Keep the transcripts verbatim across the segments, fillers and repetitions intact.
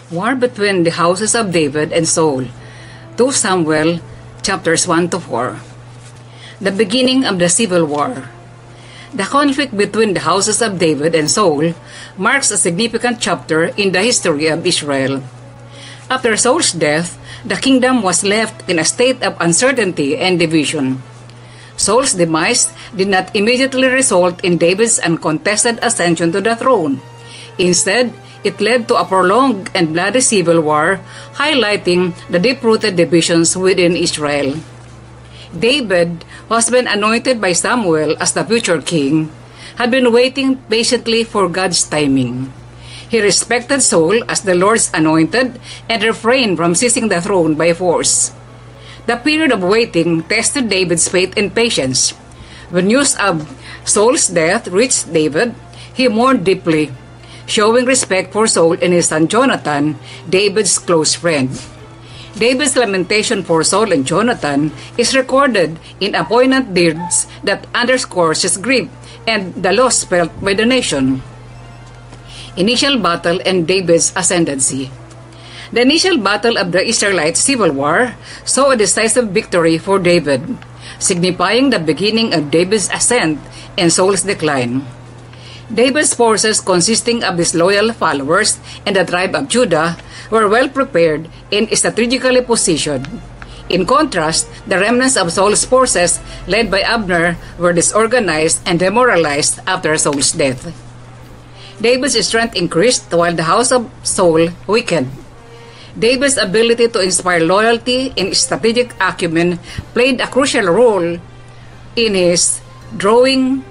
War between the houses of David and Saul. Second Samuel chapters one to four. The beginning of the civil war. The conflict between the houses of David and Saul marks a significant chapter in the history of Israel. After Saul's death, the kingdom was left in a state of uncertainty and division. Saul's demise did not immediately result in David's uncontested ascension to the throne. Instead, it led to a prolonged and bloody civil war, highlighting the deep-rooted divisions within Israel. David, who has been anointed by Samuel as the future king, had been waiting patiently for God's timing. He respected Saul as the Lord's anointed and refrained from seizing the throne by force. The period of waiting tested David's faith and patience. When news of Saul's death reached David, he mourned deeply, showing respect for Saul and his son Jonathan, David's close friend. David's lamentation for Saul and Jonathan is recorded in a poignant deeds that underscores his grief and the loss felt by the nation. Initial battle and David's ascendancy. The initial battle of the Israelite civil war saw a decisive victory for David, signifying the beginning of David's ascent and Saul's decline. David's forces, consisting of his loyal followers and the tribe of Judah, were well prepared and strategically positioned. In contrast, the remnants of Saul's forces, led by Abner, were disorganized and demoralized after Saul's death. David's strength increased while the house of Saul weakened. David's ability to inspire loyalty and strategic acumen played a crucial role in his drawing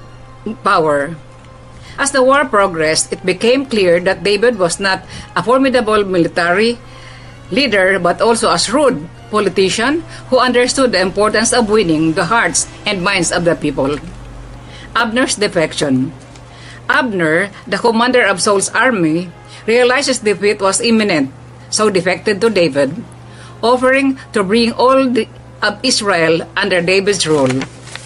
power. As the war progressed, it became clear that David was not a formidable military leader but also a shrewd politician who understood the importance of winning the hearts and minds of the people. Abner's defection. Abner, the commander of Saul's army, realized his defeat was imminent, so defected to David, offering to bring all the, of Israel under David's rule.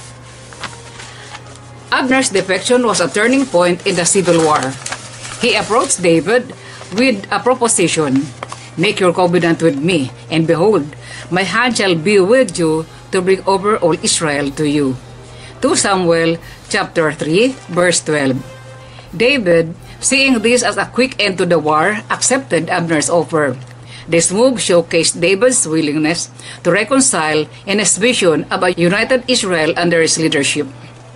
Abner's defection was a turning point in the civil war. He approached David with a proposition, "Make your covenant with me, and behold, my hand shall be with you to bring over all Israel to you." Second Samuel chapter three, verse twelve. David, seeing this as a quick end to the war, accepted Abner's offer. This move showcased David's willingness to reconcile and his vision of a united Israel under his leadership.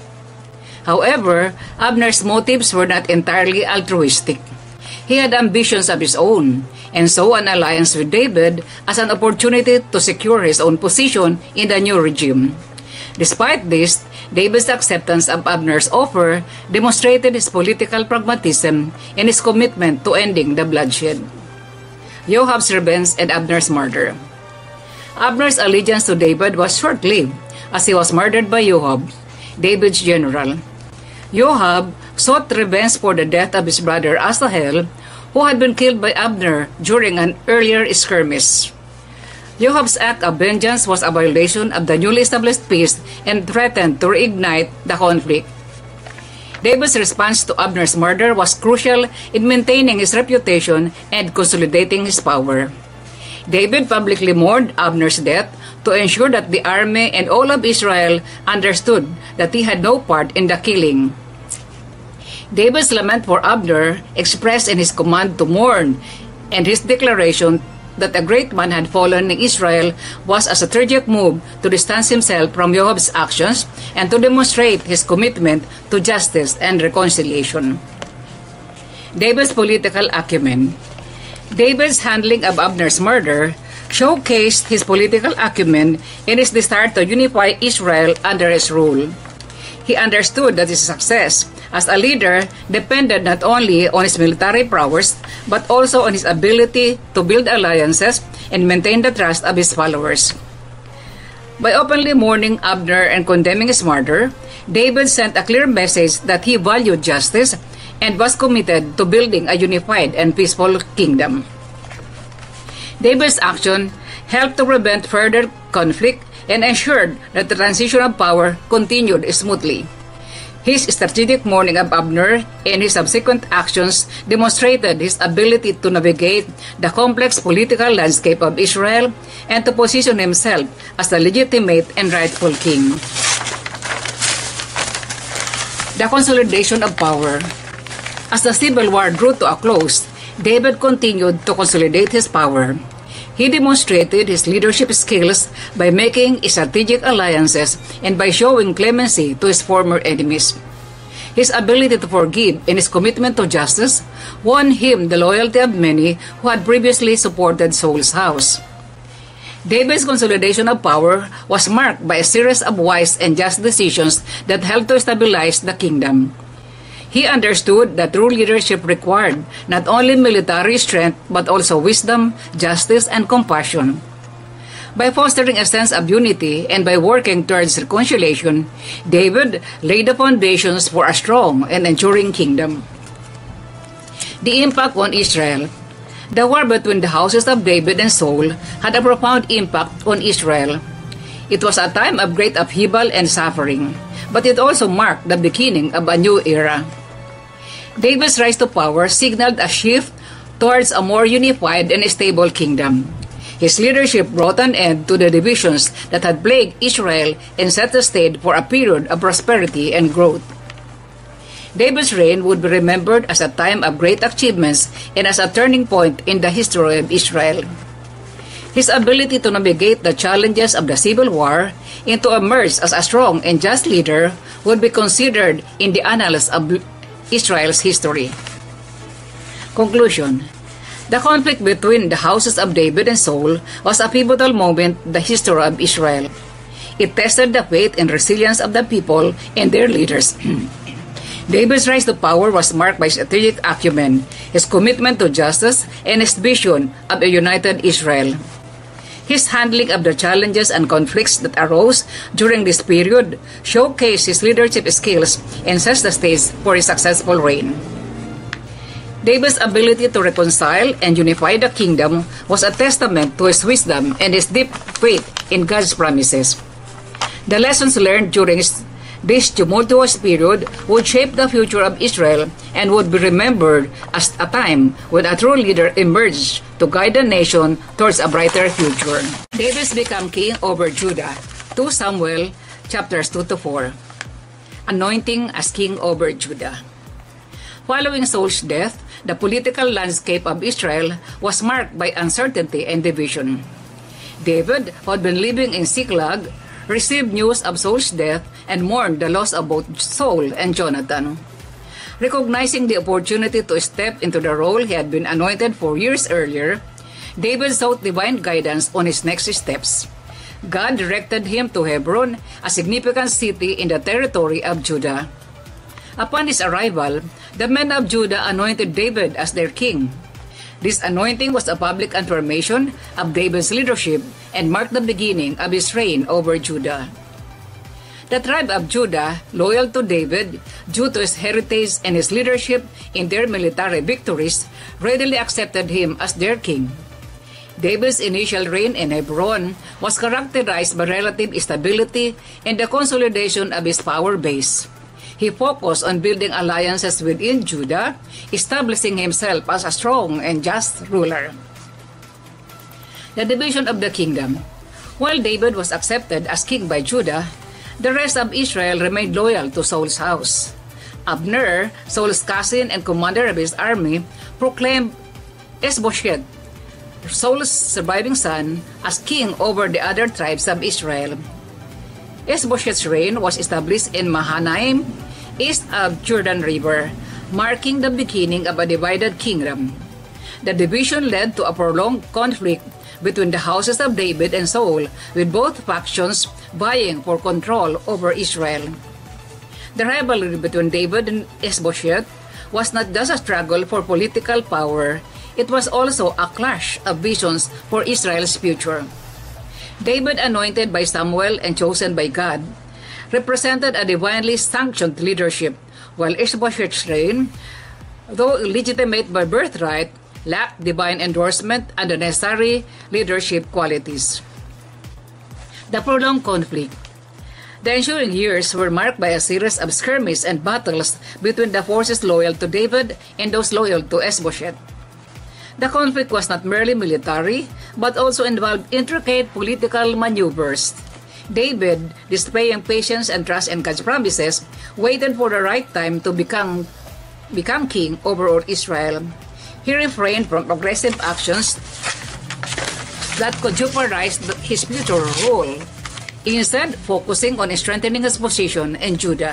However, Abner's motives were not entirely altruistic. He had ambitions of his own, and saw an alliance with David as an opportunity to secure his own position in the new regime. Despite this, David's acceptance of Abner's offer demonstrated his political pragmatism and his commitment to ending the bloodshed. Joab's revenge and Abner's murder. Abner's allegiance to David was short-lived, as he was murdered by Joab, David's general. Joab sought revenge for the death of his brother Asahel, who had been killed by Abner during an earlier skirmish. Joab's act of vengeance was a violation of the newly established peace and threatened to reignite the conflict. David's response to Abner's murder was crucial in maintaining his reputation and consolidating his power. David publicly mourned Abner's death to ensure that the army and all of Israel understood that he had no part in the killing. David's lament for Abner, expressed in his command to mourn, and his declaration that a great man had fallen in Israel, was a strategic move to distance himself from Joab's actions and to demonstrate his commitment to justice and reconciliation. David's political acumen. David's handling of Abner's murder showcased his political acumen and his desire to unify Israel under his rule. He understood that his success as a leader depended not only on his military prowess, but also on his ability to build alliances and maintain the trust of his followers. By openly mourning Abner and condemning his murder, David sent a clear message that he valued justice and was committed to building a unified and peaceful kingdom. David's action helped to prevent further conflict and ensured that the transition of power continued smoothly. His strategic mourning of Abner and his subsequent actions demonstrated his ability to navigate the complex political landscape of Israel and to position himself as the legitimate and rightful king. The consolidation of power. As the civil war drew to a close, David continued to consolidate his power. He demonstrated his leadership skills by making strategic alliances and by showing clemency to his former enemies. His ability to forgive and his commitment to justice won him the loyalty of many who had previously supported Saul's house. David's consolidation of power was marked by a series of wise and just decisions that helped to stabilize the kingdom. He understood that true leadership required not only military strength but also wisdom, justice, and compassion. By fostering a sense of unity and by working towards reconciliation, David laid the foundations for a strong and enduring kingdom. The impact on Israel. The war between the houses of David and Saul had a profound impact on Israel. It was a time of great upheaval and suffering, but it also marked the beginning of a new era. David's rise to power signaled a shift towards a more unified and stable kingdom. His leadership brought an end to the divisions that had plagued Israel and set the stage for a period of prosperity and growth. David's reign would be remembered as a time of great achievements and as a turning point in the history of Israel. His ability to navigate the challenges of the civil war and to emerge as a strong and just leader would be considered in the annals of Israel's history. Conclusion. The conflict between the houses of David and Saul was a pivotal moment in the history of Israel. It tested the faith and resilience of the people and their leaders. David's rise to power was marked by strategic acumen, his commitment to justice, and his vision of a united Israel. His handling of the challenges and conflicts that arose during this period showcased his leadership skills and set the stage for his successful reign. David's ability to reconcile and unify the kingdom was a testament to his wisdom and his deep faith in God's promises. The lessons learned during his This tumultuous period would shape the future of Israel and would be remembered as a time when a true leader emerged to guide the nation towards a brighter future. David became king over Judah. Second Samuel chapters two to four. Anointing as king over Judah. Following Saul's death, the political landscape of Israel was marked by uncertainty and division. David, who had been living in Ziklag, received news of Saul's death and mourned the loss of both Saul and Jonathan. Recognizing the opportunity to step into the role he had been anointed for years earlier, David sought divine guidance on his next steps. God directed him to Hebron, a significant city in the territory of Judah. Upon his arrival, the men of Judah anointed David as their king. This anointing was a public affirmation of David's leadership and marked the beginning of his reign over Judah. The tribe of Judah, loyal to David due to his heritage and his leadership in their military victories, readily accepted him as their king. David's initial reign in Hebron was characterized by relative stability and the consolidation of his power base. He focused on building alliances within Judah, establishing himself as a strong and just ruler. The division of the kingdom. While David was accepted as king by Judah, the rest of Israel remained loyal to Saul's house. Abner, Saul's cousin and commander of his army, proclaimed Ishbosheth, Saul's surviving son, as king over the other tribes of Israel. Ishbosheth's reign was established in Mahanaim, east of Jordan River, marking the beginning of a divided kingdom. The division led to a prolonged conflict between the houses of David and Saul, with both factions vying for control over Israel. The rivalry between David and Ishbosheth was not just a struggle for political power, it was also a clash of visions for Israel's future. David, anointed by Samuel and chosen by God, represented a divinely sanctioned leadership, while Ishbosheth's reign, though illegitimate by birthright, lacked divine endorsement and the necessary leadership qualities. The prolonged conflict. The ensuing years were marked by a series of skirmishes and battles between the forces loyal to David and those loyal to Ishbosheth. The conflict was not merely military, but also involved intricate political maneuvers. David, displaying patience and trust in God's promises, waited for the right time to become, become king over all Israel. He refrained from aggressive actions that could jeopardize his future rule, instead focusing on strengthening his position in Judah.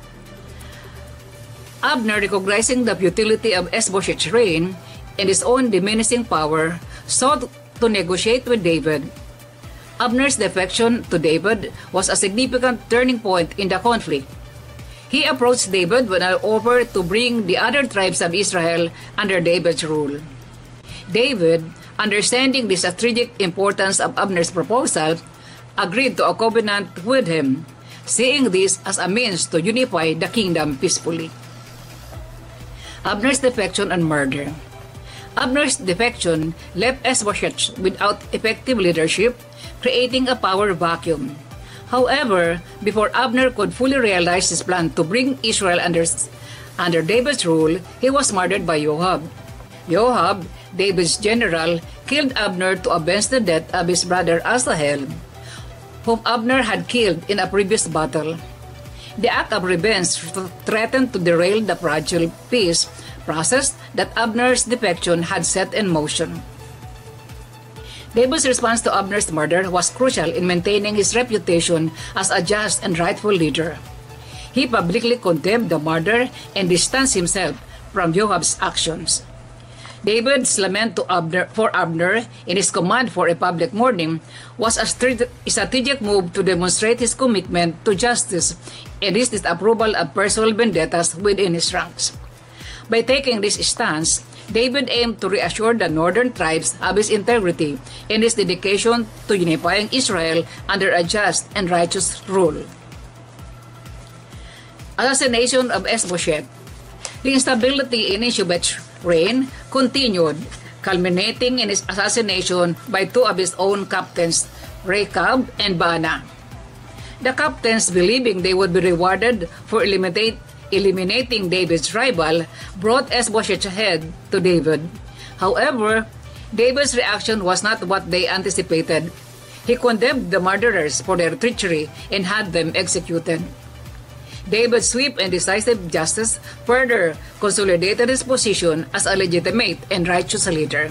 Abner, recognizing the futility of Ishbosheth's reign and his own diminishing power, sought to negotiate with David. Abner's defection to David was a significant turning point in the conflict. He approached David with an offer to bring the other tribes of Israel under David's rule. David, understanding the strategic importance of Abner's proposal, agreed to a covenant with him, seeing this as a means to unify the kingdom peacefully. Abner's defection and murder. Abner's defection left Ishbosheth without effective leadership, creating a power vacuum. However, before Abner could fully realize his plan to bring Israel under, under David's rule, he was murdered by Joab. Joab, David's general, killed Abner to avenge the death of his brother Asahel, whom Abner had killed in a previous battle. The act of revenge threatened to derail the fragile peace process that Abner's defection had set in motion. David's response to Abner's murder was crucial in maintaining his reputation as a just and rightful leader. He publicly condemned the murder and distanced himself from Joab's actions. David's lament to Abner, for Abner in his command for a public mourning was a strategic move to demonstrate his commitment to justice and his disapproval of personal vendettas within his ranks. By taking this stance, David aimed to reassure the northern tribes of his integrity and his dedication to unifying Israel under a just and righteous rule. Assassination of Ishbosheth. The instability in Ishbosheth's reign continued, culminating in his assassination by two of his own captains, Rechab and Baana. The captains, believing they would be rewarded for eliminate, eliminating David's rival, brought Ishbosheth's head to David. However, David's reaction was not what they anticipated. He condemned the murderers for their treachery and had them executed. David's swift and decisive justice further consolidated his position as a legitimate and righteous leader.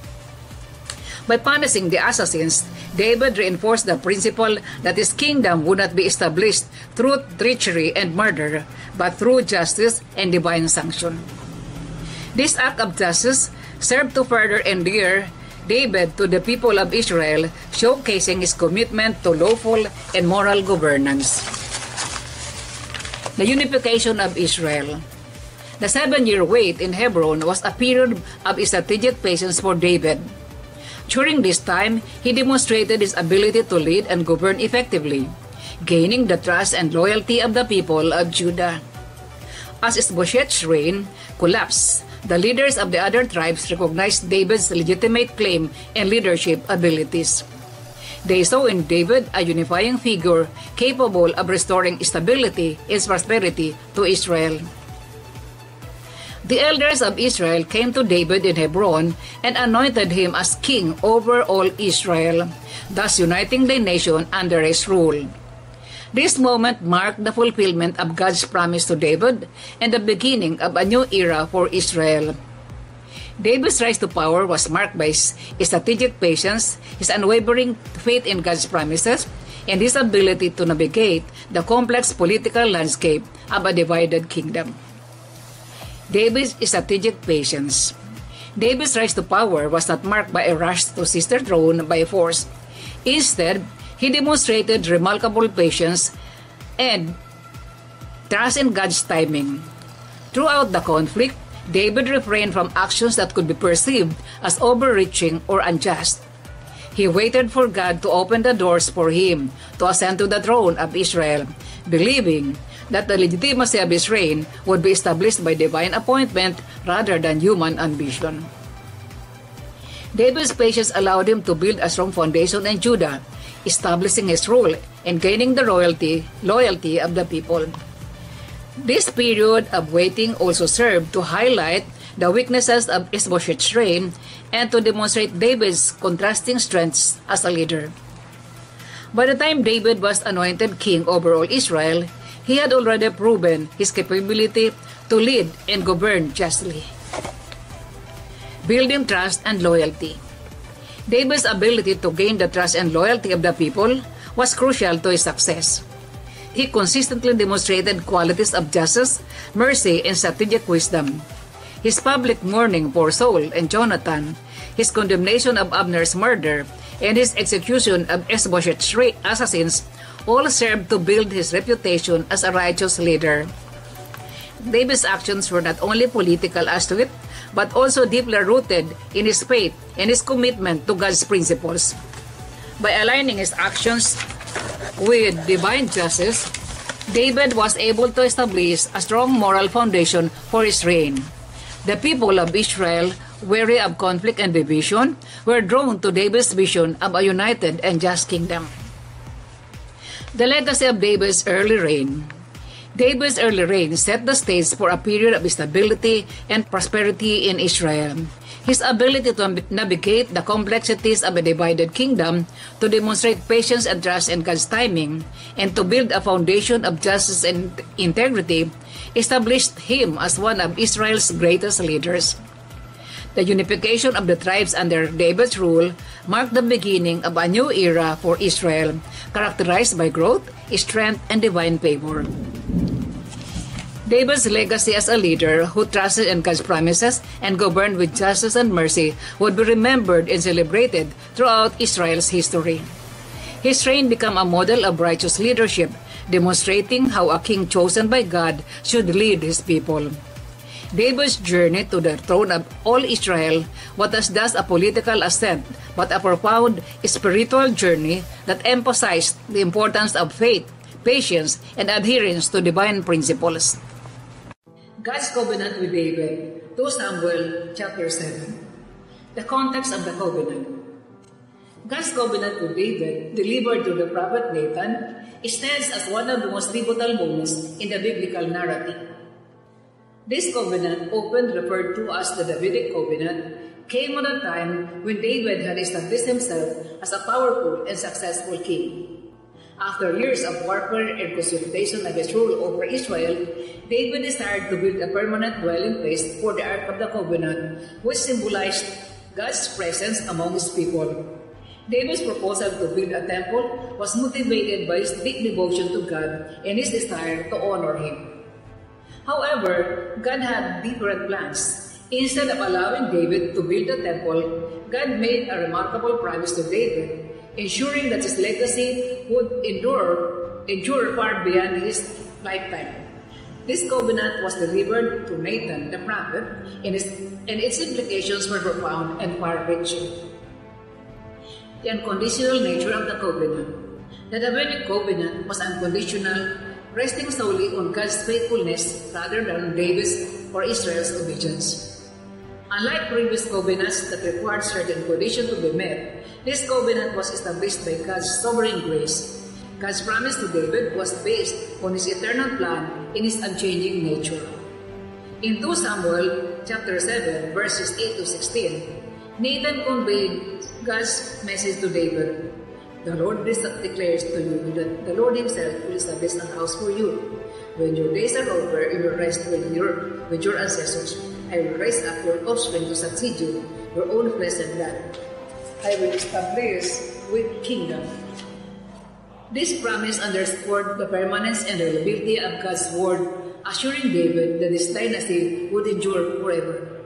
By punishing the assassins, David reinforced the principle that his kingdom would not be established through treachery and murder, but through justice and divine sanction. This act of justice served to further endear David to the people of Israel, showcasing his commitment to lawful and moral governance. The unification of Israel. The seven-year wait in Hebron was a period of strategic patience for David. During this time, he demonstrated his ability to lead and govern effectively, gaining the trust and loyalty of the people of Judah. As Ishbosheth's reign collapsed, the leaders of the other tribes recognized David's legitimate claim and leadership abilities. They saw in David a unifying figure capable of restoring stability and prosperity to Israel. The elders of Israel came to David in Hebron and anointed him as king over all Israel, thus uniting the nation under his rule. This moment marked the fulfillment of God's promise to David and the beginning of a new era for Israel. David's rise to power was marked by his strategic patience, his unwavering faith in God's promises, and his ability to navigate the complex political landscape of a divided kingdom. David's strategic patience. David's rise to power was not marked by a rush to seize the throne by force. Instead, he demonstrated remarkable patience and trust in God's timing. Throughout the conflict, David refrained from actions that could be perceived as overreaching or unjust. He waited for God to open the doors for him to ascend to the throne of Israel, believing that the legitimacy of his reign would be established by divine appointment rather than human ambition. David's patience allowed him to build a strong foundation in Judah, establishing his rule and gaining the royalty, loyalty of the people. This period of waiting also served to highlight the weaknesses of Ishbosheth's reign and to demonstrate David's contrasting strengths as a leader. By the time David was anointed king over all Israel, he had already proven his capability to lead and govern justly. Building trust and loyalty. David's ability to gain the trust and loyalty of the people was crucial to his success. He consistently demonstrated qualities of justice, mercy, and strategic wisdom. His public mourning for Saul and Jonathan, his condemnation of Abner's murder, and his execution of Ishbosheth's assassins all served to build his reputation as a righteous leader. David's actions were not only political astute, but also deeply rooted in his faith and his commitment to God's principles. By aligning his actions with divine justice, David was able to establish a strong moral foundation for his reign. The people of Israel, weary of conflict and division, were drawn to David's vision of a united and just kingdom. The legacy of David's early reign. David's early reign set the stage for a period of stability and prosperity in Israel. His ability to navigate the complexities of a divided kingdom, to demonstrate patience and trust in God's timing, and to build a foundation of justice and integrity established him as one of Israel's greatest leaders. The unification of the tribes under David's rule marked the beginning of a new era for Israel, characterized by growth, strength, and divine favor. David's legacy as a leader who trusted in God's promises and governed with justice and mercy would be remembered and celebrated throughout Israel's history. His reign became a model of righteous leadership, demonstrating how a king chosen by God should lead his people. David's journey to the throne of all Israel was thus a political ascent, but a profound spiritual journey that emphasized the importance of faith, patience, and adherence to divine principles. God's covenant with David, Second Samuel chapter seven. The context of the covenant. God's covenant with David, delivered to the prophet Nathan, stands as one of the most pivotal moments in the biblical narrative. This covenant, often referred to as the Davidic covenant, came at a time when David had established himself as a powerful and successful king. After years of warfare and consolidation of his rule over Israel, David desired to build a permanent dwelling place for the Ark of the Covenant, which symbolized God's presence among his people. David's proposal to build a temple was motivated by his deep devotion to God and his desire to honor Him. However, God had different plans. Instead of allowing David to build a temple, God made a remarkable promise to David, ensuring that his legacy would endure, endure far beyond his lifetime. This covenant was delivered to Nathan the prophet, and its, and its implications were profound and far-reaching. The unconditional nature of the covenant. The Davidic covenant was unconditional, resting solely on God's faithfulness rather than David's or Israel's obedience. Unlike previous covenants that required certain conditions to be met, this covenant was established by God's sovereign grace. God's promise to David was based on His eternal plan and His unchanging nature. In Second Samuel chapter seven, verses eight to sixteen, Nathan conveyed God's message to David. The Lord declares to you that the Lord Himself will establish a house for you. When your days are over, you will rest with your, with your ancestors. I will raise up your offspring to succeed you, your own flesh and blood. I will establish with kingdom. This promise underscored the permanence and reliability of God's word, assuring David that his dynasty would endure forever.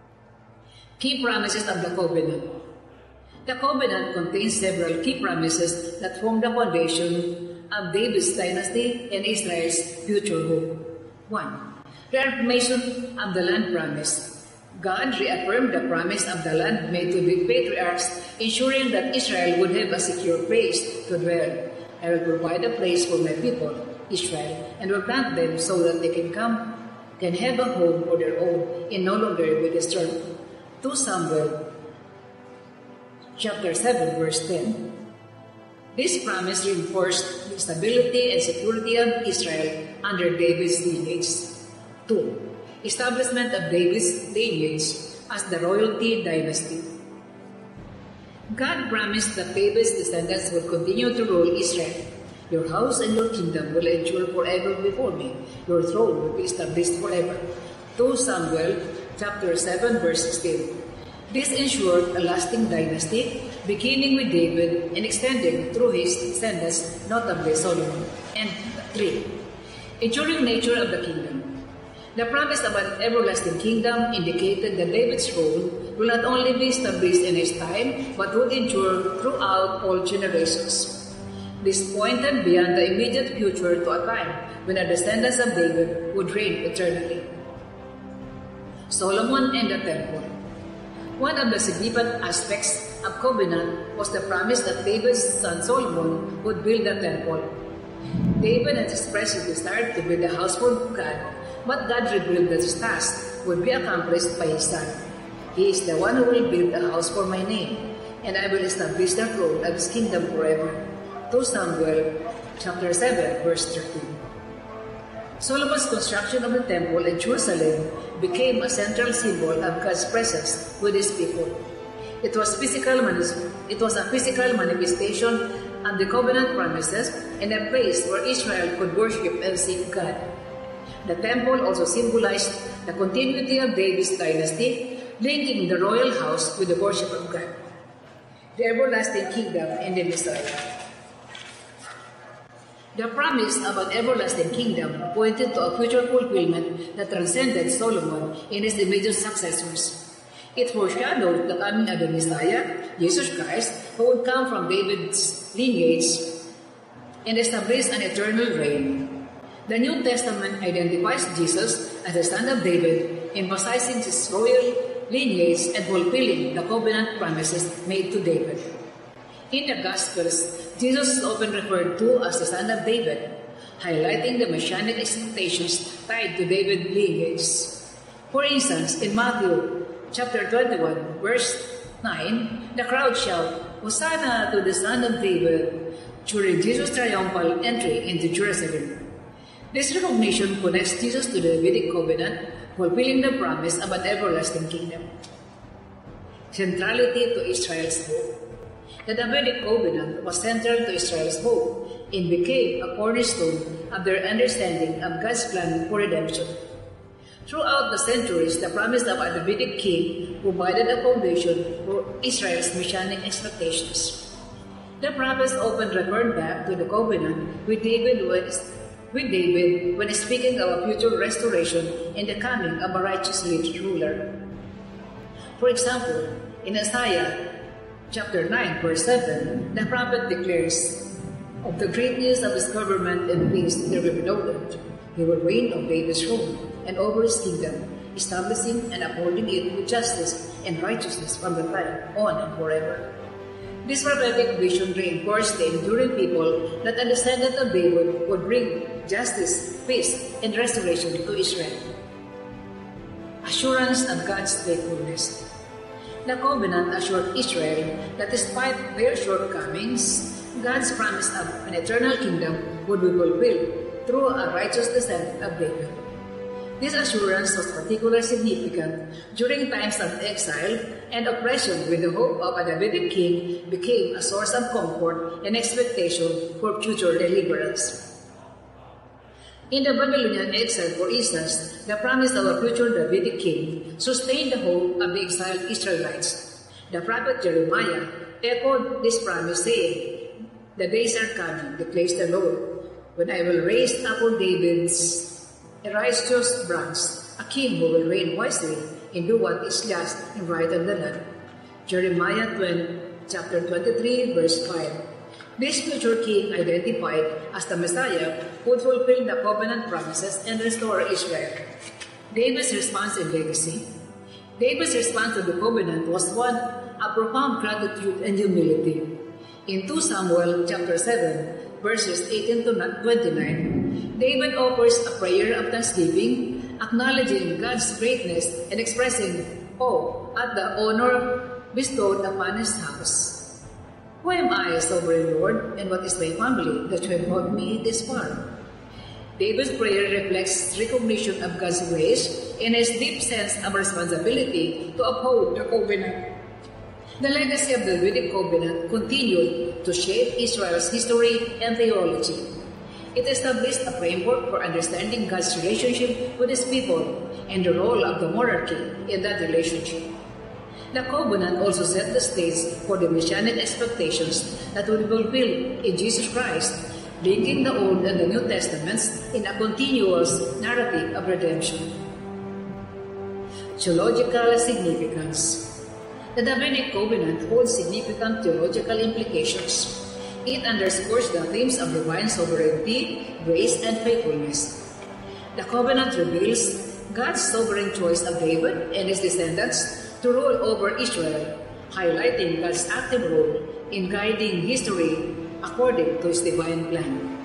Key promises of the covenant. The covenant contains several key promises that form the foundation of David's dynasty and Israel's future hope. one. Reaffirmation of the land promise. God reaffirmed the promise of the land made to the patriarchs, ensuring that Israel would have a secure place to dwell. I will provide a place for my people, Israel, and will plant them so that they can come, can have a home for their own and no longer be disturbed. Second Samuel chapter seven, verse ten. This promise reinforced the stability and security of Israel under David's lineage. two. Establishment of David's lineage as the royalty dynasty. God promised that David's descendants would continue to rule Israel. Your house and your kingdom will endure forever before me. Your throne will be established forever. two Samuel chapter seven verse sixteen. This ensured a lasting dynasty, beginning with David and extending through his descendants, notably Solomon. And three. Enduring nature of the kingdom. The promise of an everlasting kingdom indicated that David's rule will not only be established in his time, but would endure throughout all generations. This pointed beyond the immediate future to a time when the descendants of David would reign eternally. Solomon and the Temple. One of the significant aspects of covenant was the promise that David's son Solomon would build the temple. David had expressed his desire to build a house for God, but God revealed that his task would be accomplished by his son. He is the one who will build a house for my name, and I will establish the throne of his kingdom forever. two Samuel chapter seven verse thirteen. Solomon's construction of the temple in Jerusalem became a central symbol of God's presence with his people. It was physical it was a physical manifestation of the covenant promises and a place where Israel could worship and seek God. The temple also symbolized the continuity of David's dynasty, linking the royal house with the worship of God, the everlasting kingdom, and the Messiah. The promise of an everlasting kingdom pointed to a future fulfillment that transcended Solomon and his immediate successors. It foreshadowed the coming of the Messiah, Jesus Christ, who would come from David's lineage and establish an eternal reign. The New Testament identifies Jesus as the son of David, emphasizing his royal lineage and fulfilling the covenant promises made to David. In the Gospels, Jesus is often referred to as the son of David, highlighting the messianic expectations tied to David's lineage. For instance, in Matthew chapter twenty-one, verse nine, the crowd shout, "Hosanna to the Son of David," during Jesus' triumphal entry into Jerusalem. This recognition connects Jesus to the Davidic covenant, fulfilling the promise of an everlasting kingdom. Centrality to Israel's hope. The Davidic covenant was central to Israel's hope and became a cornerstone of their understanding of God's plan for redemption. Throughout the centuries, the promise of a Davidic king provided a foundation for Israel's messianic expectations. The prophets often referred back to the covenant with David when, with David when speaking of a future restoration and the coming of a righteous ruler. For example, in Isaiah chapter nine, verse seven, the prophet declares, "Of the great news of his government and peace there will be no end. He will reign on David's throne and over his kingdom, establishing and upholding it with justice and righteousness from the time on and forever." This prophetic vision reinforced the enduring people that the descendant of David would bring justice, peace, and restoration to Israel. Assurance of God's faithfulness. The covenant assured Israel that despite their shortcomings, God's promise of an eternal kingdom would be fulfilled through a righteous descendant of David. This assurance was particularly significant during times of exile and oppression, when the hope of a Davidic king became a source of comfort and expectation for future deliverance. In the Babylonian exile, for instance, the promise of a future Davidic king sustained the hope of the exiled Israelites. The prophet Jeremiah echoed this promise, saying, "The days are coming, declares the Lord, when I will raise up for David's a righteous branch, a king who will reign wisely and do what is just and right in the land." Jeremiah chapter twenty-three, verse five. This future king, identified as the Messiah, would fulfill the covenant promises and restore Israel. David's response and legacy. David's response to the covenant was one of profound gratitude and humility. In two Samuel chapter seven, verses eighteen to twenty-nine, David offers a prayer of thanksgiving, acknowledging God's greatness and expressing awe at the honor bestowed upon his house. Who am I, sovereign Lord, and what is my family that you have brought me this far? David's prayer reflects recognition of God's ways and his deep sense of responsibility to uphold the covenant. The legacy of the Davidic covenant continued to shape Israel's history and theology. It established a framework for understanding God's relationship with his people and the role of the monarchy in that relationship. The covenant also set the stage for the messianic expectations that would be fulfilled in Jesus Christ, linking the Old and the New Testaments in a continuous narrative of redemption. Theological significance. The Davidic covenant holds significant theological implications. It underscores the themes of divine sovereignty, grace, and faithfulness. The covenant reveals God's sovereign choice of David and his descendants to rule over Israel, highlighting God's active role in guiding history according to his divine plan.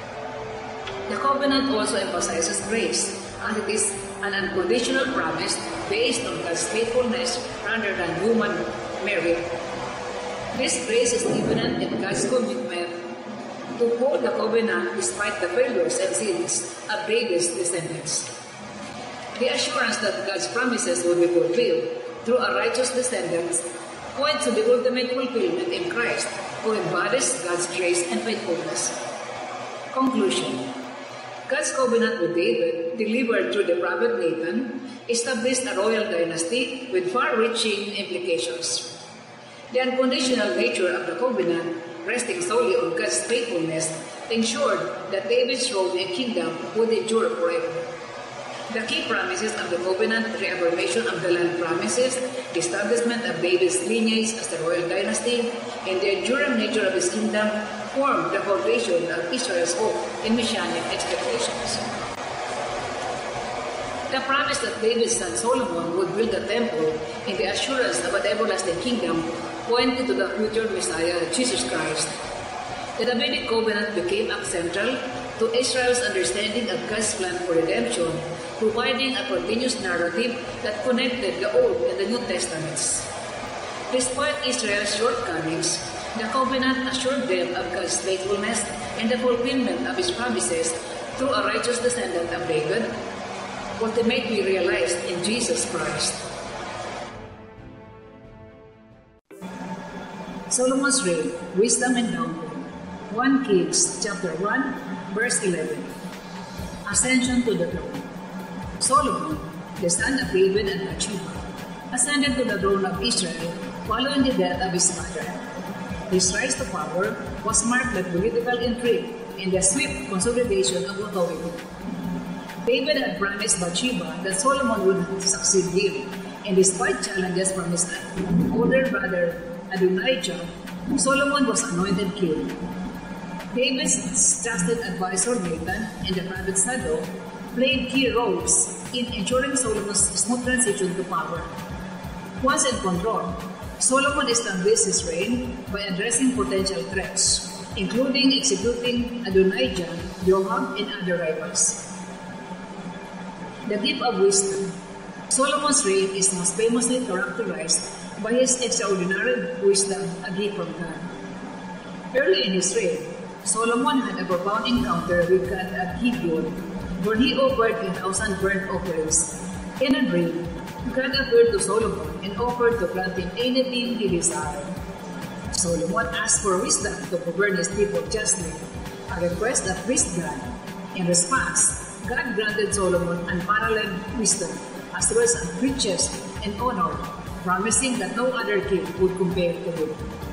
The covenant also emphasizes grace, as it is an unconditional promise based on God's faithfulness rather than human merit. This grace is evident in God's commitment to hold the covenant despite the failures and sins of David's descendants. The assurance that God's promises will be fulfilled through a righteous descendants points to the ultimate fulfillment in Christ, who embodies God's grace and faithfulness. Conclusion. God's covenant with David, delivered through the prophet Nathan, established a royal dynasty with far-reaching implications. The unconditional nature of the covenant, resting solely on God's faithfulness, ensured that David's role in kingdom would endure forever. The key promises of the covenant, the reaffirmation of the land promises, the establishment of David's lineage as the royal dynasty, and the enduring nature of his kingdom formed the foundation of Israel's hope and messianic expectations. The promise that David's son Solomon would build the temple and the assurance of an everlasting kingdom pointed to the future Messiah, Jesus Christ. The Davidic covenant became central to Israel's understanding of God's plan for redemption, providing a continuous narrative that connected the Old and the New Testaments. Despite Israel's shortcomings, the covenant assured them of God's faithfulness and the fulfillment of his promises through a righteous descendant of David, ultimately realized in Jesus Christ. Solomon's reign, wisdom and downfall. First Kings chapter one, verse eleven. Ascension to the throne. Solomon, the son of David and Bathsheba, ascended to the throne of Israel following the death of his mother. His rise to power was marked by political intrigue and the swift consolidation of authority. David had promised Bathsheba that Solomon would succeed him, and despite challenges from his older brother Adonijah, Solomon was anointed king. David's trusted advisor Nathan and the prophet Zadok played key roles in ensuring Solomon's smooth transition to power. Once in control, Solomon established his reign by addressing potential threats, including executing Adonijah, Joab, and other rivals. The gift of wisdom. Solomon's reign is most famously characterized by his extraordinary wisdom, a gift from God. Early in his reign, Solomon had a profound encounter with God at Gibeon, where he offered a thousand burnt offerings. In a dream, God appeared to Solomon and offered to grant him anything he desired. Solomon asked for wisdom to govern his people justly, a request that pleased God. In response, God granted Solomon unparalleled wisdom, as well as riches and honor, promising that no other king would compare to him.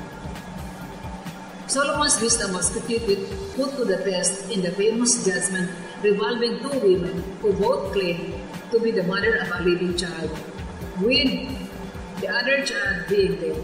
Solomon's wisdom was quickly put to the test in the famous judgment involving two women who both claimed to be the mother of a living child, with the other child being dead.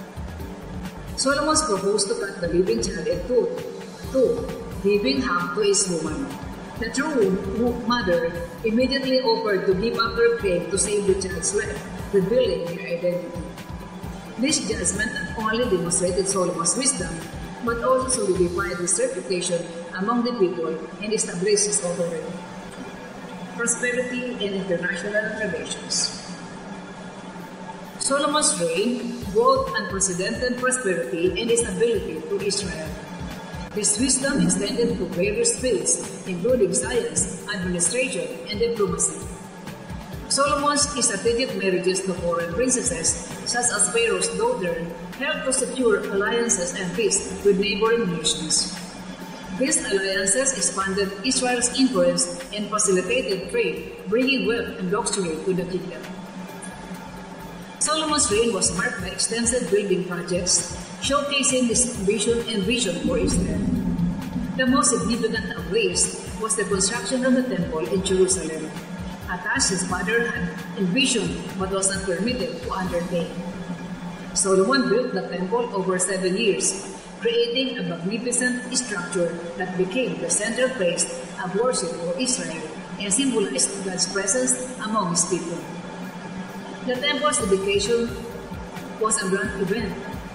Solomon proposed to cut the living child in two, two, giving half to his woman. The true mother immediately offered to give up her claim to save the child's life, revealing her identity. This judgment not only demonstrated Solomon's wisdom, but also solidified his reputation among the people and established his authority. Prosperity and international relations. Solomon's reign brought unprecedented prosperity and stability to Israel. His wisdom extended to various fields, including science, administration, and diplomacy. Solomon's strategic marriages to foreign princesses, such as Pharaoh's daughter, helped to secure alliances and peace with neighboring nations. These alliances expanded Israel's influence and facilitated trade, bringing wealth and luxury to the kingdom. Solomon's reign was marked by extensive building projects, showcasing his ambition and vision for Israel. The most significant of these was the construction of the temple in Jerusalem, a task his father had envisioned but was not permitted to undertake. Solomon built the temple over seven years, creating a magnificent structure that became the central place of worship for Israel and symbolized God's presence among his people. The temple's dedication was a grand event,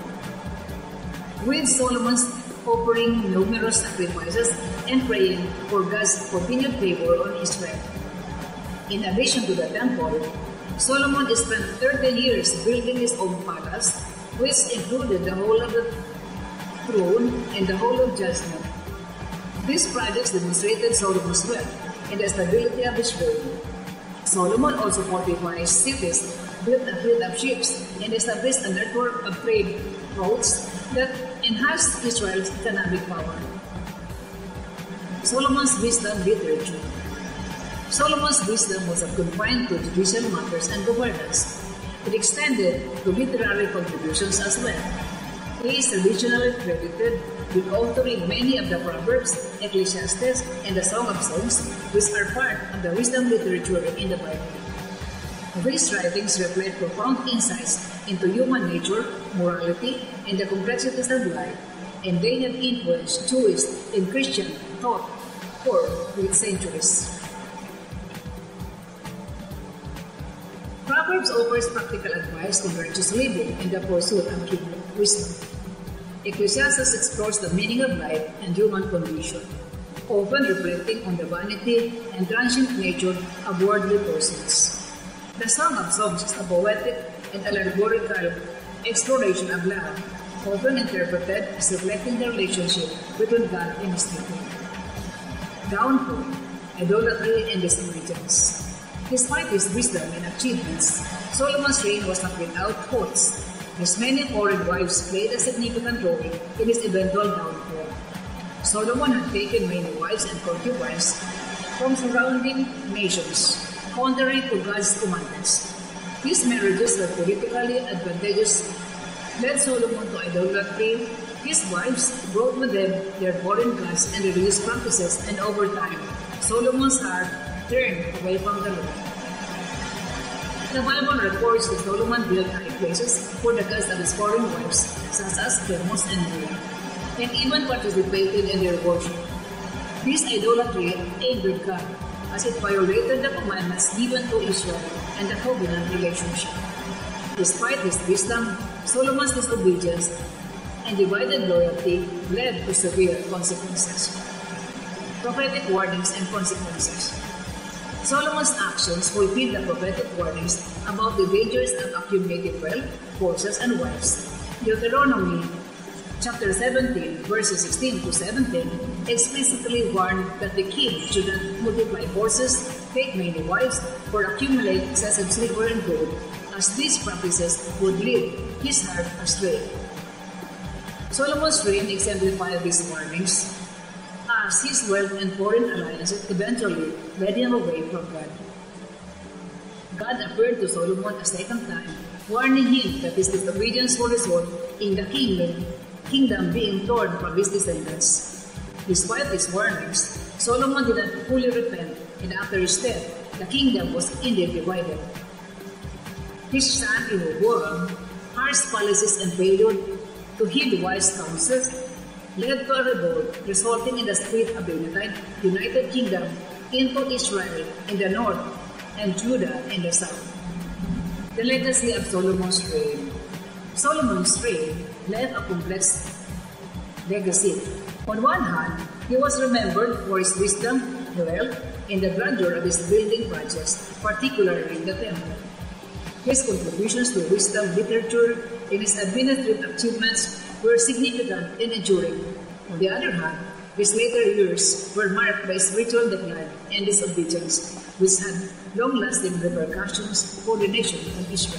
with Solomon's offering numerous sacrifices and praying for God's continued favor on Israel. In addition to the temple, Solomon spent thirteen years building his own palace, which included the Hall of the Throne and the Hall of Judgment. These projects demonstrated Solomon's wealth and the stability of his reign. Solomon also fortified cities, built a fleet of ships, and established a network of trade routes that enhanced Israel's economic power. Solomon's wisdom literature. Solomon's wisdom was not confined to judicial matters and governance. It extended to literary contributions as well. He is traditionally credited with authoring many of the Proverbs, Ecclesiastes, and the Song of Songs, which are part of the wisdom literature in the Bible. These writings reflect profound insights into human nature, morality, and the complexities of life, and they have influenced Jewish and Christian thought for centuries. Proverbs offers practical advice on righteous living and the pursuit of kingdom wisdom. Ecclesiastes explores the meaning of life and human condition, often reflecting on the vanity and transient nature of worldly pursuits. The Song of Songs is a poetic and allegorical exploration of love, often interpreted as reflecting the relationship between God and His people. Downfall, idolatry, and disobedience. Despite his wisdom and achievements, Solomon's reign was not without faults. His many foreign wives played a significant role in his eventual downfall. Solomon had taken many wives and concubines from surrounding nations, contrary to God's commandments. These marriages were politically advantageous, led Solomon to idolatry. His wives brought with them their foreign gods and religious practices, and over time, Solomon's heart turned away from the Lord. The Bible records that Solomon built high places for the gods of his foreign wives, such as Chemosh and Moloch, and even participated in their worship. This idolatry angered God, as it violated the commandments given to Israel and the covenant relationship. Despite his wisdom, Solomon's disobedience and divided loyalty led to severe consequences. Prophetic warnings and consequences. Solomon's actions fulfilled the prophetic warnings about the dangers of accumulating wealth, horses, and wives. Deuteronomy chapter seventeen, verses sixteen to seventeen, explicitly warned that the king should not multiply horses, take many wives, or accumulate excessive silver and gold, as these practices would lead his heart astray. Solomon's reign exemplified these warnings, as his wealth and foreign alliances eventually led him away from God. God appeared to Solomon a second time, warning him that his disobedience would result in the kingdom, kingdom being torn from his descendants. Despite these warnings, Solomon did not fully repent, and after his death, the kingdom was indeed divided. His son Rehoboam, harsh policies and failure to heed wise counsels, led to a revolt resulting in the split of the United Kingdom into Israel in the north and Judah in the south. The legacy of Solomon's reign. Solomon's reign left a complex legacy. On one hand, he was remembered for his wisdom, wealth, and the grandeur of his building projects, particularly the temple. His contributions to wisdom literature and his administrative achievements were significant and enduring. On the other hand, his later years were marked by spiritual decline and disobedience, which had long-lasting repercussions for the nation of Israel.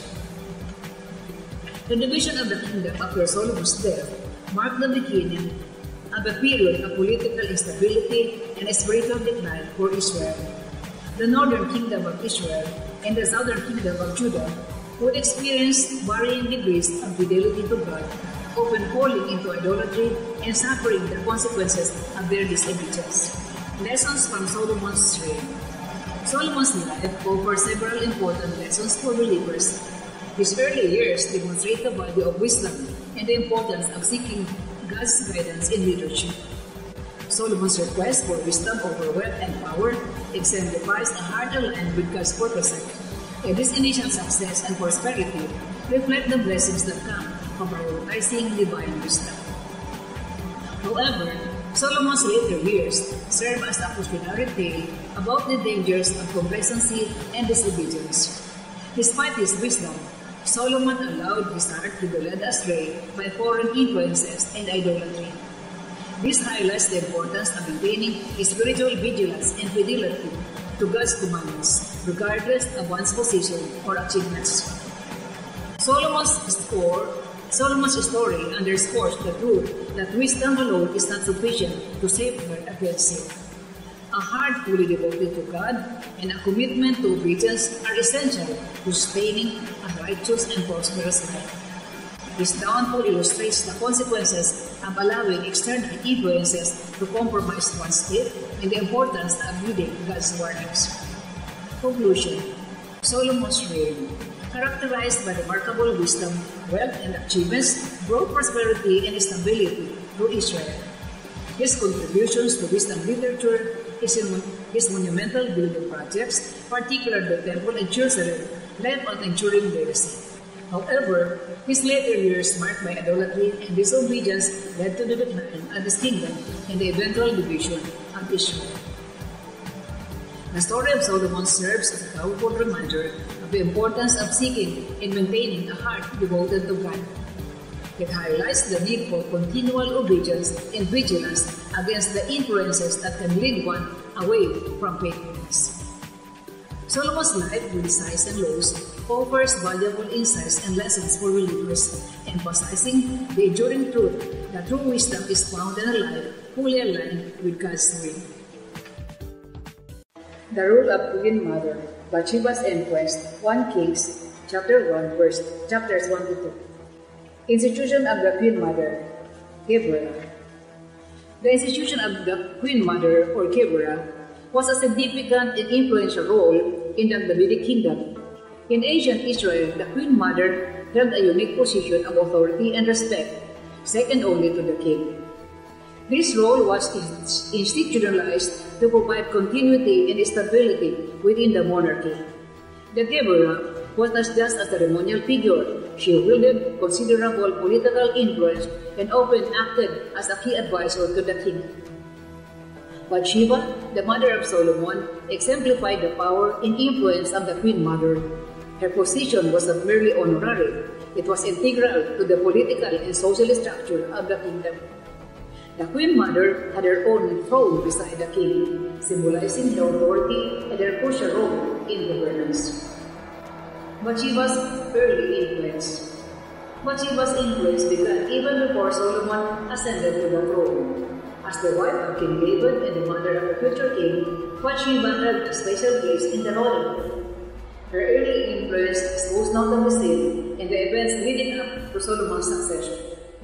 The division of the kingdom after Solomon's death marked the beginning of a period of political instability and a spiritual decline for Israel. The northern kingdom of Israel and the southern kingdom of Judah would experience varying degrees of fidelity to God, often falling into idolatry and suffering the consequences of their disobedience. Lessons from Solomon's reign. Solomon's life offers several important lessons for believers. His early years demonstrate the value of wisdom and the importance of seeking God's guidance in leadership. Solomon's request for wisdom over wealth and power exemplifies a heart aligned with God's purpose, and this initial success and prosperity reflect the blessings that come from prioritizing divine wisdom. However, Solomon's later years serve as a cautionary tale about the dangers of complacency and disobedience. Despite his wisdom, Solomon allowed his heart to be led astray by foreign influences and idolatry. This highlights the importance of maintaining spiritual vigilance and fidelity to God's commandments, regardless of one's position or achievements. Solomon's score, Solomon's story underscores the truth that wisdom alone is not sufficient to safeguard against sin. A heart fully devoted to God and a commitment to obedience are essential to sustaining a righteous and prosperous life. This downfall illustrates the consequences of allowing external influences to compromise one's faith and the importance of reading God's warnings. Conclusion. Solomon's reign, characterized by remarkable wisdom, wealth, and achievements, brought prosperity and stability to Israel. His contributions to wisdom literature, his, his monumental building projects, particularly the Temple in Jerusalem, left an enduring legacy. However, his later years marked by idolatry and disobedience led to the decline of his kingdom and the eventual division of Israel. The story of Solomon serves as a powerful reminder of the importance of seeking and maintaining a heart devoted to God. It highlights the need for continual obedience and vigilance against the influences that can lead one away from faithfulness. Solomon's life, with its highs and lows, offers valuable insights and lessons for believers, emphasizing the enduring truth that true wisdom is found in a life fully aligned with God's will. The role of Queen Mother, Bathsheba's Inquest, First Kings, chapter one, verse, chapters one to two. Institution of the Queen Mother, Deborah. The institution of the Queen Mother, or Deborah, was a significant and influential role in the Davidic kingdom. In ancient Israel, the Queen Mother held a unique position of authority and respect, second only to the king. This role was institutionalized to provide continuity and stability within the monarchy. The Deborah was not just a ceremonial figure. She wielded considerable political influence and often acted as a key advisor to the king. Bathsheba, the mother of Solomon, exemplified the power and influence of the Queen Mother. Her position was not merely honorary, it was integral to the political and social structure of the kingdom. The Queen Mother had her own throne beside the king, symbolizing her authority and her crucial role in governance. Bathsheba's early influence. Bathsheba's influence began even before Solomon ascended to the throne. As the wife of King David and the mother of the future king, Bathsheba held a special place in the royal. Her early influence is most notably seen in the events leading up to Solomon's succession.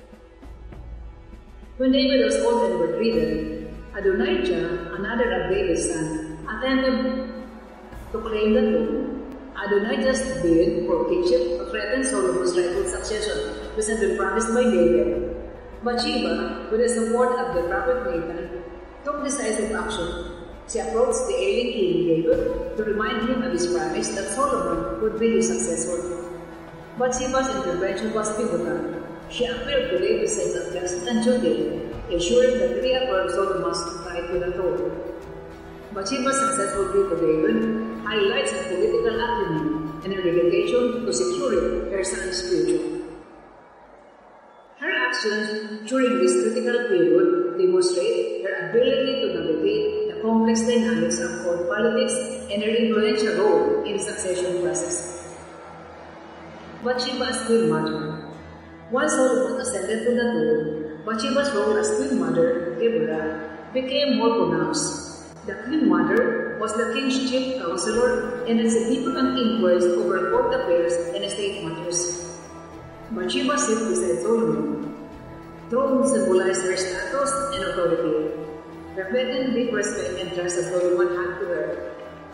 When David was old and bedridden, Adonijah, another of David's sons, attempted to claim the throne. Adonijah's bid for kingship threatened Solomon's rightful succession, which had been promised by David. Bathsheba, with the support of the prophet Nathan, took decisive action. She approached the ailing king David to remind him of his promise that Solomon would be his successor. Bathsheba's intervention was pivotal. She appealed to David's sense of justice and duty, ensuring that he reaffirmed Solomon's right to the throne. Bathsheba's successful plea to David highlights her political acumen and her dedication to to securing her son's future. Her actions during this critical period demonstrate her ability to navigate the complex dynamics of court politics and her influential role in the succession process. Bathsheba's Queen Mother. Once Solomon ascended to the throne, Bathsheba's role as Queen Mother, Deborah, became more pronounced. The Queen Mother was the king's chief counselor and had significant influence over court affairs and state matters. Bathsheba sat beside Solomon. Throne symbolized her status and authority, reflecting deep respect and trust that Solomon had to her.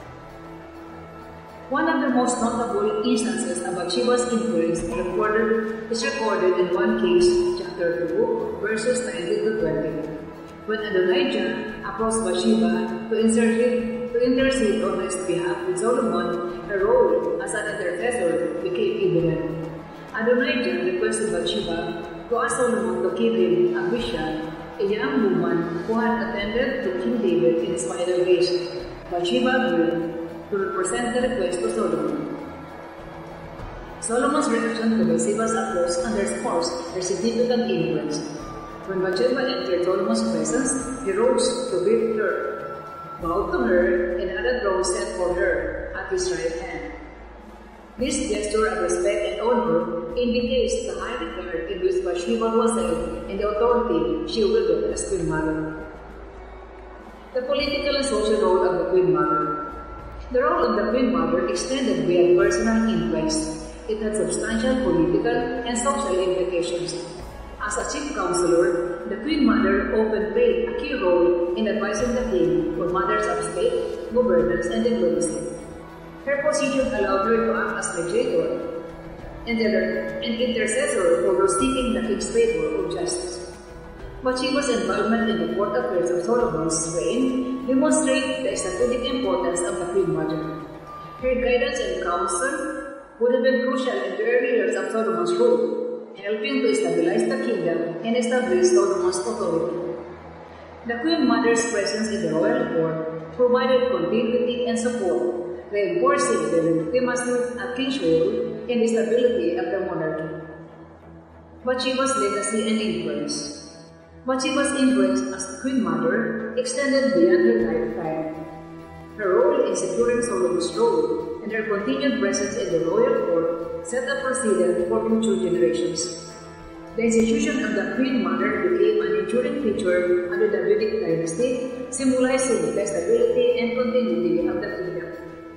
One of the most notable instances of Bathsheba's influence recorded is recorded in First Kings chapter two, verses nineteen to twenty, when Adonijah approached Bathsheba to intercede, to intercede on his behalf with Solomon. Her role as an intercessor became evident. Adonijah requested Bathsheba to ask Solomon to give him Abishag, a young woman who had attended to King David in his final days. Bathsheba agreed to represent the request to Solomon. Solomon's reaction to Bathsheba's approach underscores her significant influence. When Bathsheba entered Solomon's presence, he rose to greet her, bowed to her, and had a throne set for her at his right hand. This gesture of respect and honor indicates the high regard in which Bathsheba was held and the authority she wielded as Queen Mother. The political and social role of the Queen Mother. The role of the Queen Mother extended beyond personal influence. It had substantial political and social implications. As a chief counselor, the Queen Mother often played a key role in advising the king on matters of state, governance, and diplomacy. Her position allowed her to act as mediator and an intercessor for those seeking the king's favor or justice. Bathsheba's involvement in the court affairs of Solomon's reign demonstrates the strategic importance of the Queen Mother. Her guidance and counsel would have been crucial in the early years of Solomon's rule, helping to stabilize the kingdom and establish Solomon's authority. The Queen Mother's presence in the royal court provided continuity and support, reinforcing the legitimacy of king's rule and the stability of the monarchy. Bathsheba's legacy and influence. Bathsheba's influence as Queen Mother extended beyond her lifetime. Her role in securing Solomon's throne and her continued presence in the royal court set a precedent for future generations. The institution of the Queen Mother became an enduring feature under the Davidic dynasty, symbolizing the stability and continuity of the kingdom.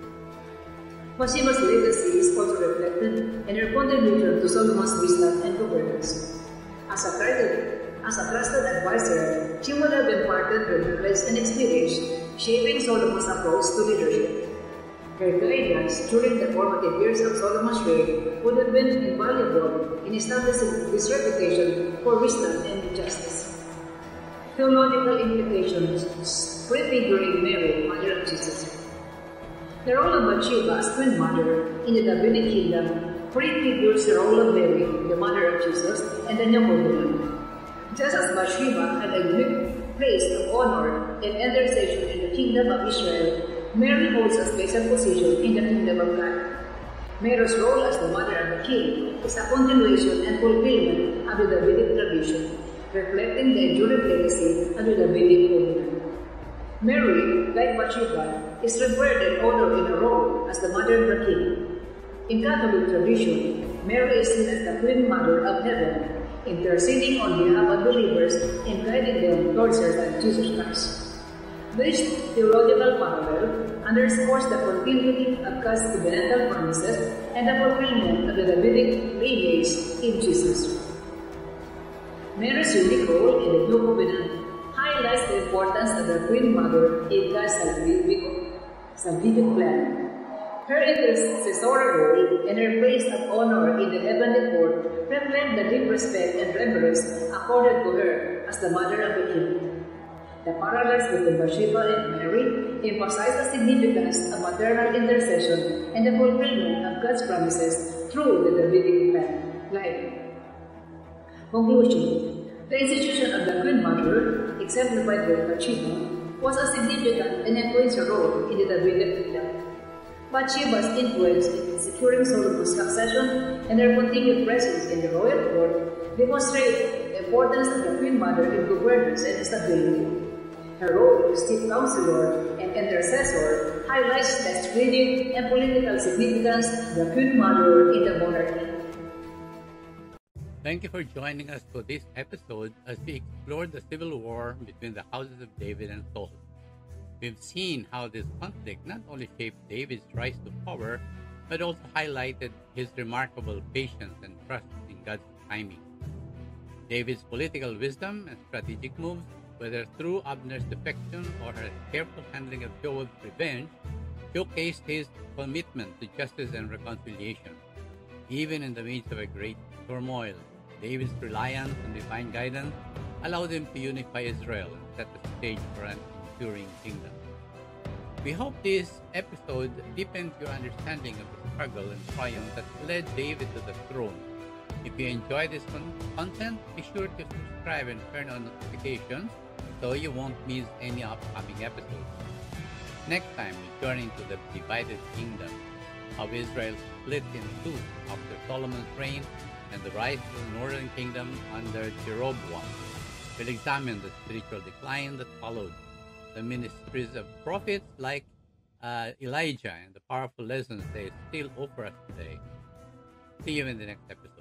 Bathsheba's legacy is also reflected in her contribution to Solomon's wisdom and governance. As a trusted, as a trusted advisor, she would have imparted her knowledge and experience, shaping Solomon's approach to leadership. Her guidance during the formative years of Solomon's reign would have been invaluable in establishing his reputation for wisdom and justice. Theological implications prefiguring Mary, Mother of Jesus. The role of Bathsheba as Queen Mother in the Davidic kingdom prefigures the role of Mary, the Mother of Jesus, and the New Covenant. Just as Bathsheba had a unique place of honor and intercession in the kingdom of Israel, Mary holds a special position in the kingdom of God. Mary's role as the mother of the king is a continuation and fulfillment of the Davidic tradition, reflecting the enduring legacy of the Davidic covenant. Mary, like Bathsheba, is revered and honored in her role as the mother of the king. In Catholic tradition, Mary is seen as the Queen Mother of Heaven, interceding on behalf of believers and guiding them towards her Son, Jesus Christ. This theological parallel underscores the continuity of God's covenantal promises and the fulfillment of the Davidic lineage in Jesus. Mary's unique role in the New Covenant highlights the importance of the Queen Mother in God's salvific, salvific plan. Her intercessory role and her place of honor in the heavenly court reflect the deep respect and reverence accorded to her as the mother of the king. The parallels between Bathsheba and Mary emphasize the significance of maternal intercession and the fulfillment of God's promises through the Davidic line. Conclusion. The institution of the Queen Mother, exemplified by Bathsheba, was a significant and influential role in the Davidic kingdom. Bathsheba's influence in securing Solomon's succession and her continued presence in the royal court demonstrate the importance of the Queen Mother in governance and stability. Her role as chief counselor and intercessor highlights the strategic and political significance of the Queen Mother in the monarchy. Thank you for joining us for this episode as we explore the civil war between the houses of David and Saul. We've seen how this conflict not only shaped David's rise to power, but also highlighted his remarkable patience and trust in God's timing. David's political wisdom and strategic moves, whether through Abner's defection or her careful handling of Joab's revenge, showcased his commitment to justice and reconciliation. Even in the midst of a great turmoil, David's reliance on divine guidance allowed him to unify Israel and set the stage for an enduring kingdom. We hope this episode deepens your understanding of the struggle and triumph that led David to the throne. If you enjoy this content, be sure to subscribe and turn on notifications so you won't miss any upcoming episodes. Next time, we journey into the divided kingdom of Israel split in two after Solomon's reign and the rise of the northern kingdom under Jeroboam. We'll examine the spiritual decline that followed, the ministries of prophets like uh, Elijah, and the powerful lessons they still offer us today. See you in the next episode.